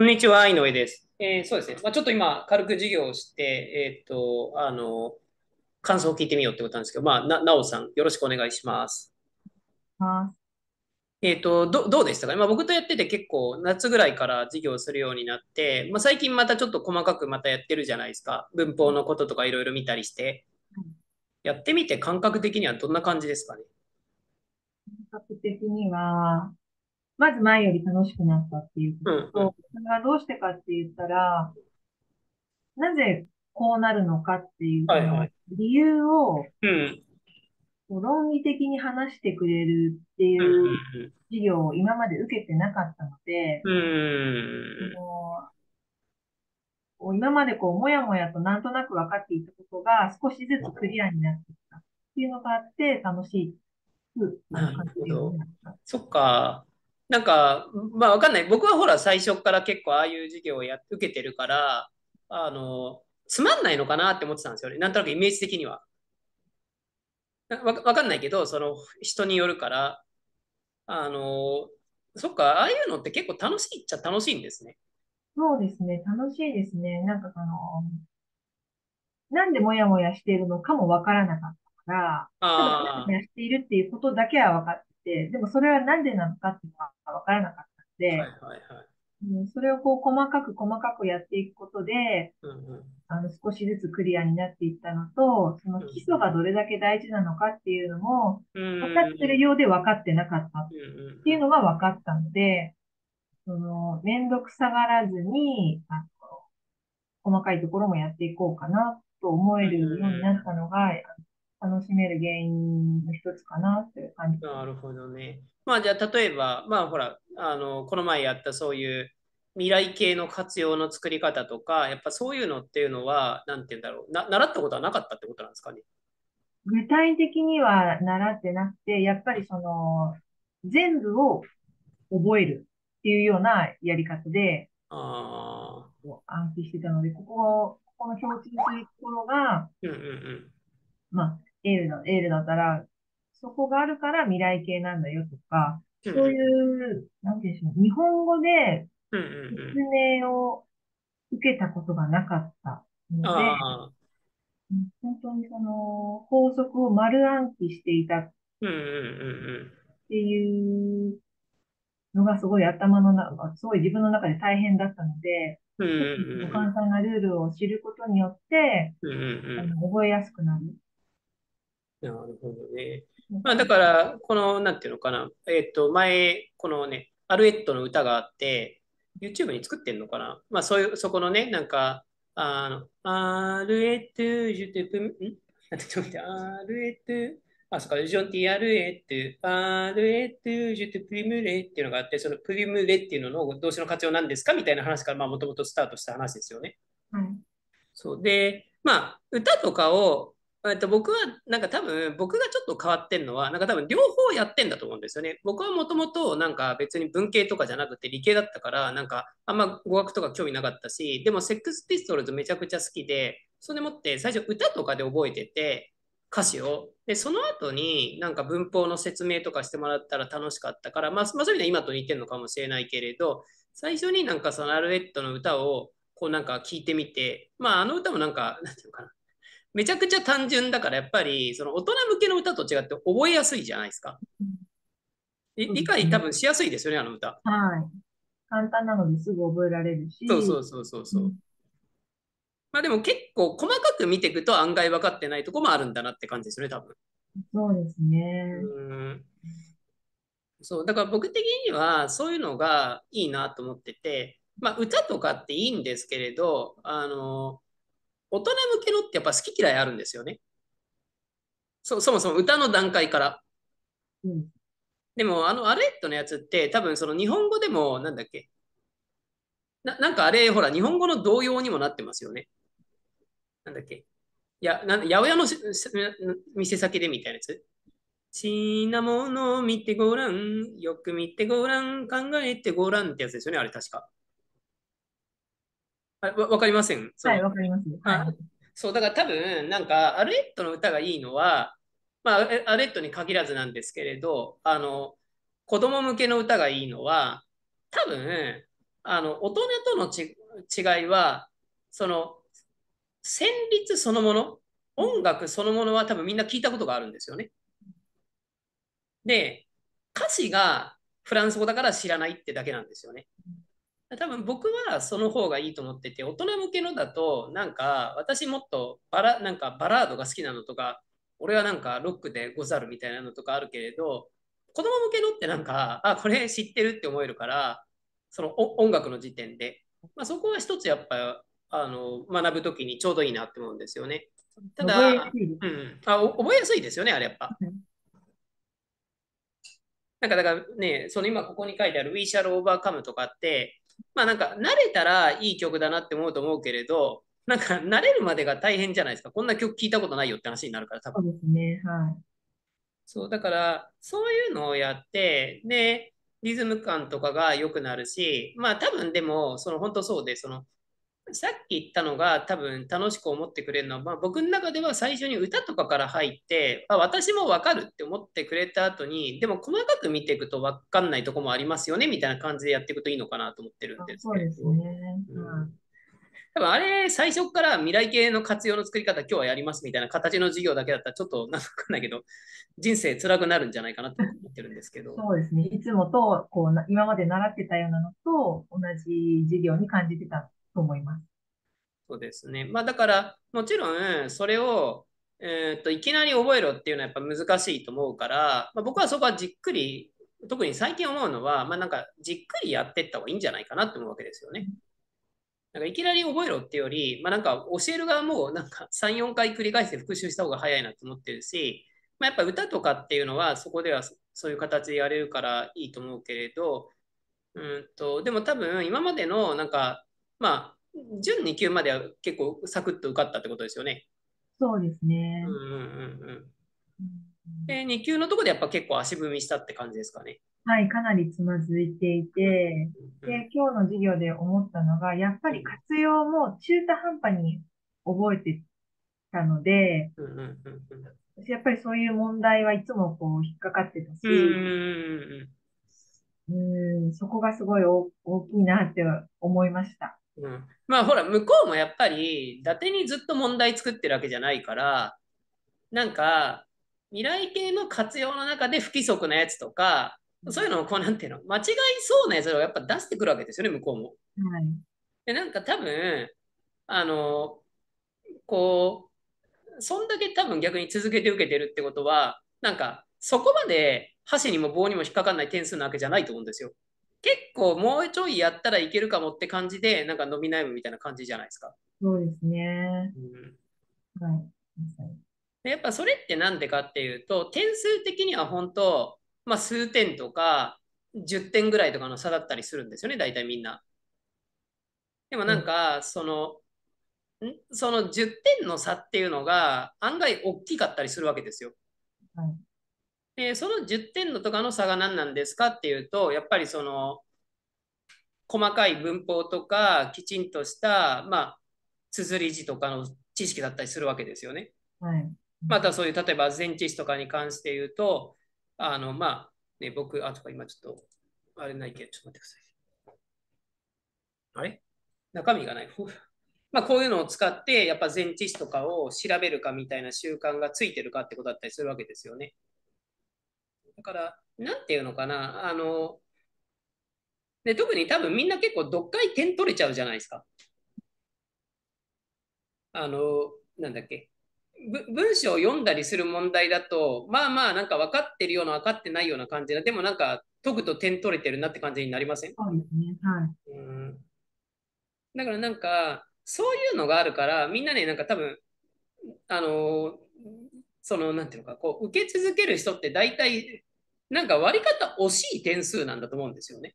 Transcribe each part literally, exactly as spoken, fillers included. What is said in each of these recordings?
こんにちは、井上です。えーそうですね。まあ、ちょっと今、軽く授業をして、えーっと、あの、感想を聞いてみようってことなんですけど、まあ、な、なおさん、よろしくお願いします。 あ、 えーっと、ど、どうでしたか？まあ、僕とやってて結構、夏ぐらいから授業をするようになって、まあ、最近またちょっと細かくまたやってるじゃないですか。文法のこととかいろいろ見たりして。やってみて感覚的にはどんな感じですかね？ 感覚的には、まず前より楽しくなったっていううん、うん。 ことと、それはどうしてかって言ったら、なぜこうなるのかっていう、そのはいはい。 理由をうん、 こう論理的に話してくれるってうん、 いううん、 授業を今まで受けてなかったので、 うん。 そうーん。 のこう今までこう、もやもやとなんとなく分かっていたことが少しずつクリアになってきたっていうのがあって、楽しく、あの、 なる感じるようにほど。 なった。 そっか。なんか、まあわかんない。僕はほら最初から結構ああいう授業をや受けてるから、あの、つまんないのかなって思ってたんですよね。なんとなくイメージ的には。なわか、わかんないけど、その人によるから、あの、そっか、ああいうのって結構楽しいっちゃ楽しいんですね。 そうですね、楽しいですね。なんかその、なんでもやもやしているのかもわからなかったから、ただもやもあやしているっていうことだけは分かってて、でもそれはなんでなのかっていうのは分からなかったのあ、はいで、 はいはい。 うん、それをこう細かく細かくやっていくことで、 うんうんあの少しずつクリアになっていったのと、そのうん基礎がどれだけ大事なのかっていうのも、 うん分かってるうんようで分かってなかったっうんうんていうのが分かったので、その、めんどくさがらずに、あ細かいところもやっていこうかなと思えうんるようになったのが、楽しめる原因の一つかなという感じです。 なるほどね。まあじゃあ例えば、まあほら、あの、この前やったそういう未来系の活用の作り方とか、やっぱそういうのっていうのは、なんて言うんだろう。な、習ったことはなかったってことなんですかね？ 具体的には習ってなくて、やっぱりその、全部を覚えるっていうようなやり方でああこう暗記してたので、ここ、ここの共通するところが、 ー、うんうんまあ、エールだ、エールだったら、そこがあるから未来系なんだよとか、 うん。うんそういうんう、なんていうんでしょう、日本語でうんう説んうん。 明を受けたことがなかったので、 ああ、 うん本当にその法則を丸暗記していたっうんうんうんていうのがすごい頭の中、すごい自分の中で大変だったので、 うん。うんちょっとそのうんうん簡単なルールを知ることによって、 うん。うんうんうん。 あの、覚えやすくなるなるほどね。まあ、だのが、 から、この、なんていうのかな。えっと、前、このね、アルエットの歌があって、YouTube に作ってんのかな。まあ、そういう、そこのね、なんか、あの、アルエット、ジュテプ、んなんて言ってたアルエット、あ、そっか、ジョンティアルエット、アルエット、ジュテプリムレっていうのがあって、そのプリムレっていうのの動詞の活用なんですかみたいな話から、まあ、もともとスタートした話ですよね。 はい。 そうで、まあ、歌とかを、えっと、僕は、なんか多分、僕がちょっと変わってんのは、なんか多分、両方やってんだと思うんですよね。僕はもともと、なんか別に文系とかじゃなくて理系だったから、なんか、あんま語学とか興味なかったし、でも、セックスピストルズめちゃくちゃ好きで、それでもって、最初、歌とかで覚えてて、歌詞を。で、その後になんか文法の説明とかしてもらったら楽しかったから、まあ、まあ、そういう意味では今と似てるのかもしれないけれど、最初になんかそのアルエットの歌をこうなんか聞いてみて、まああの歌もなんか、なんていうのかな。めちゃくちゃ単純だからやっぱりその大人向けの歌と違って覚えやすいじゃないですか。 そう理ですね。 解多分しやすいですよね、あの歌。 はい。簡単なのですぐ覚えられるし、 そうそうそうそうそう。 うん、 まあでも結構細かく見ていくと案外分かってないとこもあるんだなって感じですよね、多分。 そうですうね。 ーん。そう。だから僕的にはそういうのがいいなと思ってて、まあ歌とかっていいんですけれど、あの、大人向けのってやっぱ好き嫌いあるんですよね。そ、そもそも歌の段階から。 うん。 でも、あのアレットのやつって、多分その日本語でも、なんだっけ、な、なんかあれ、ほら、日本語の童謡にもなってますよね。なんだっけ。いや、な、八百屋のしし店先でみたいなやつ。ちなものを見てごらん、よく見てごらん、考えてごらんってやつですよね、あれ確か。あわ、わかりませんそはい、 の、 わかります。はあ、 い。 そう、だから多分、なんか、アルエットの歌がいいのは、まあ、アルエットに限らずなんですけれど、あの、子供向けの歌がいいのは、多分、 あの、大人とのち違いは、その、旋律そのもの、音楽そのものは多分みんな聞いたことがあるんですよね。で、歌詞がフランス語だから知らないってだけなんですよね。多分僕はその方がいいと思ってて、大人向けのだと、なんか私もっとバラ、なんかバラードが好きなのとか、俺はなんかロックでござるみたいなのとかあるけれど、子供向けのってなんか、あ、これ知ってるって思えるから、その音楽の時点で、まあ、そこは一つやっぱ、あの、学ぶときにちょうどいいなって思うんですよね。た覚えやだ、 すいです。 うん、あ、覚えやすいですよね、あれやっぱ。なんかだからね、その今ここに書いてある We Shall Overcome とかって、まあなんか慣れたらいい曲だなって思うと思うけれど、なんか慣れるまでが大変じゃないですか。こんな曲聞いたことないよって話になるから多分。 そうですね。はい。 そう、だからそういうのをやって、で、リズム感とかが良くなるし、まあ多分でも、その本当そうで、そのさっき言ったのが多分楽しく思ってくれるのは、まあ、僕の中では最初に歌とかから入って、あ、私も分かるって思ってくれた後に、でも細かく見ていくと分かんないとこもありますよねみたいな感じでやっていくといいのかなと思ってるんあ、 ですそうですけれど、 ね。 うん、 はい。 多分あれ最初から未来系の活用の作り方今日はやりますみたいな形の授業だけだったらちょっとなんかわかんないけど、人生辛くなるんじゃないかなと僕は思ってるんですけど。 そうですね。いつもと、こうな、今まで習ってたようなのと同じ授業に感じてたと思います。 そうですね。まあだから、もちろん、それを、えーっと、いきなり覚えろっていうのはやっぱ難しいと思うから、まあ、僕はそこはじっくり、特に最近思うのは、まあなんか、じっくりやっていった方がいいんじゃないかなって思うわけですよね。なんかいきなり覚えろっていうより、まあなんか教える側もなんかさん、よんかい繰り返して復習した方が早いなと思ってるし、まあやっぱ歌とかっていうのはそこではそういう形でやれるからいいと思うけれど、うんと、でも多分今までのなんか、まあ、準に級までは結構サクッと受かったってことですよね。 そうですね。 うんうんうんうん。 うん、 で、に級のところでやっぱ結構足踏みしたって感じですかね。 はい、かなりつまずいていうんて、 うんで、今日の授業で思ったのが、やっぱりうん活用も中途半端に覚えてたので、 うんうんうん私やっぱりそういう問題はいつもこう引っかかってたうんし、 うんうんうん、そこがすごい大大きいなって思いました。 うん。まあほら、向こうもやっぱり伊達にずっと問題作ってるわけじゃないから、なんか未来系の活用の中で不規則なやつとか、そういうのをこうなんていうの、間違いそうなやつをやっぱ出してくるわけですよね、向こうも。 はい。 で、なんか多分、あの、こう、そんだけ多分逆に続けて受けてるってことは、なんかそこまで箸にも棒にも引っかかんない点数なわけじゃないと思うんですよ。結構もうちょいやったらいけるかもって感じで、なんか伸び悩むみたいな感じじゃないですか。 そうですね。 うん、 はい。まさに。 でやっぱそれってなんでかっていうと、点数的には本当、まあ、数点とかじゅってんぐらいとかの差だったりするんですよね、大体みんな。でもなんそう。 か、その、んそのじゅってんの差っていうのが案外大きかったりするわけですよ。 はい。 で、そのじゅってんのとかの差が何なんですかっていうと、やっぱりその細かい文法とかきちんとした、まあ、綴り字とかの知識だったりするわけですよね。 はい。 またそういう、例えば前置詞とかに関して言うと、あの、まあ、ね、僕、あとか今ちょっと、あれないけど、ちょっと待ってください。あれ中身がない。まあ、こういうのを使って、やっぱ前置詞とかを調べるかみたいな習慣がついてるかってことだったりするわけですよね。だから、なんていうのかな、あの、で、特に多分みんな結構読解点取れちゃうじゃないですか。あの、なんだっけ。文章を読んだりする問題だと、まあまあなんか分かってるような分かってないような感じで、でもなんか解くと点取れてるなって感じになりません？ そうですね。はい。 うん。だからなんか、そういうのがあるから、みんなね、なんか多分、あの、その、なんていうのか、こう、受け続ける人って大体、なんか割り方惜しい点数なんだと思うんですよね。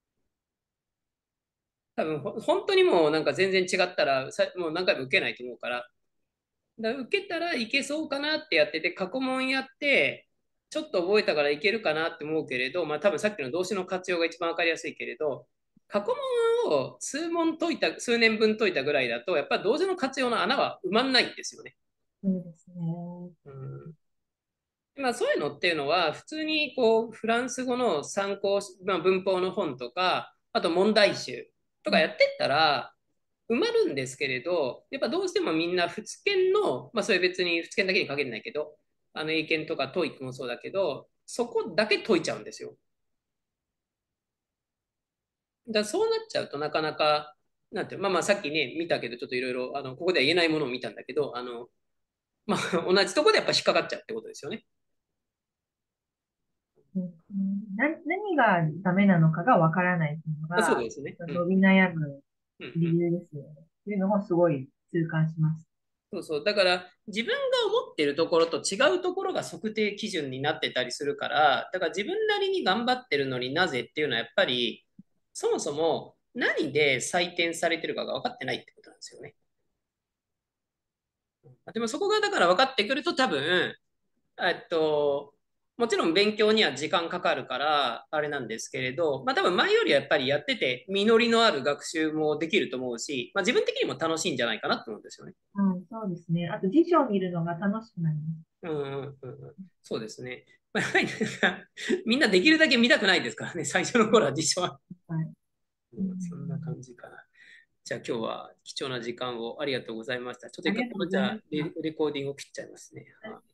多分、ほ本当にもうなんか全然違ったら、さもう何回も受けないと思うから、だから受けたらいけそうかなってやってて、過去問やって、ちょっと覚えたからいけるかなって思うけれど、まあ多分さっきの動詞の活用が一番わかりやすいけれど、過去問を数問解いた、数年分解いたぐらいだと、やっぱり動詞の活用の穴は埋まんないんですよね。 そうですね。 うん、まあそういうのっていうのは、普通にこうフランス語の参考、まあ、文法の本とか、 あと問題集とうん、 かやってったら、埋まるんですけれど、やっぱどうしてもみんな仏研の、まあそれ別に仏研だけに限らないけど、あの英検とかトーイックもそうだけど、そこだけ解いちゃうんですよ。だからそうなっちゃうとなかなか、なんていう、まあまあさっきね、見たけど、ちょっといろいろ、あの、ここでは言えないものを見たんだけど、あの、まあ同じところでやっぱ引っかかっちゃうってことですよね。 うん、な、何がダメなのかがわからないっていうのあ、そうが、 ですね。うん。 伸び悩むうんうん。 理由ですよね。っていうのもすごい痛感します。 そうそう。だから、自分が思ってるところと違うところが測定基準になってたりするから、だから自分なりに頑張ってるのになぜっていうのはやっぱり、そもそも何で採点されてるかが分かってないってことなんですよね。でもそこがだから分かってくると多分、えっと、もちろん勉強には時間かかるから、あれなんですけれど、まあ多分前よりはやっぱりやってて、実りのある学習もできると思うし、まあ自分的にも楽しいんじゃないかなと思うんですよね。 はい、そうですね。あと辞書を見るのが楽しくなります。 うんうんうんうん。そうですね。まあ、やっぱりなんかみんなできるだけ見たくないですからね、最初の頃は辞書は。 はい。 ううん、そんなん、 感じかな。じゃあ今日は貴重な時間をありがとうございました。ちょっと一回ありがとうございまこのじゃあレした。 レコーディングを切っちゃいますね。はい